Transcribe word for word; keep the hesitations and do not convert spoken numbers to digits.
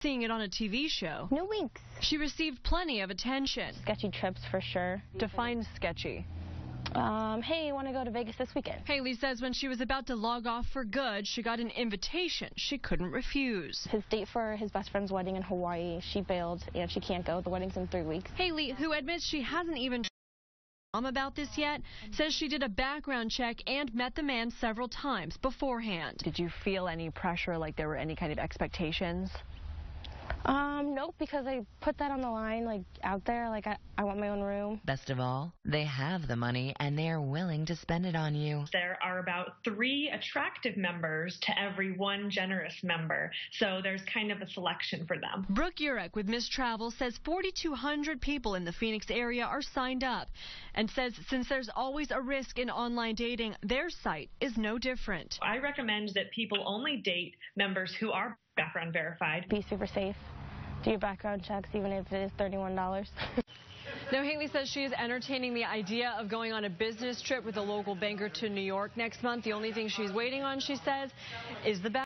seeing it on a T V show. No winks. She received plenty of attention. Sketchy trips for sure. Define sketchy. Um, hey, want to go to Vegas this weekend? Haley says when she was about to log off for good, she got an invitation she couldn't refuse. His date for his best friend's wedding in Hawaii, she bailed, and she can't go. The wedding's in three weeks. Haley, who admits she hasn't even told mom about this yet, says she did a background check and met the man several times beforehand. Did you feel any pressure, like there were any kind of expectations? Um, nope, because I put that on the line, like, out there, like, I, I want my own room. Best of all, they have the money and they're willing to spend it on you. There are about three attractive members to every one generous member, so there's kind of a selection for them. Brooke Urek with MissTravel says forty-two hundred people in the Phoenix area are signed up and says since there's always a risk in online dating, their site is no different. I recommend that people only date members who are background verified. Be super safe. Do your background checks, even if it is thirty-one dollars. Now, Haley says she is entertaining the idea of going on a business trip with a local banker to New York next month. The only thing she's waiting on, she says, is the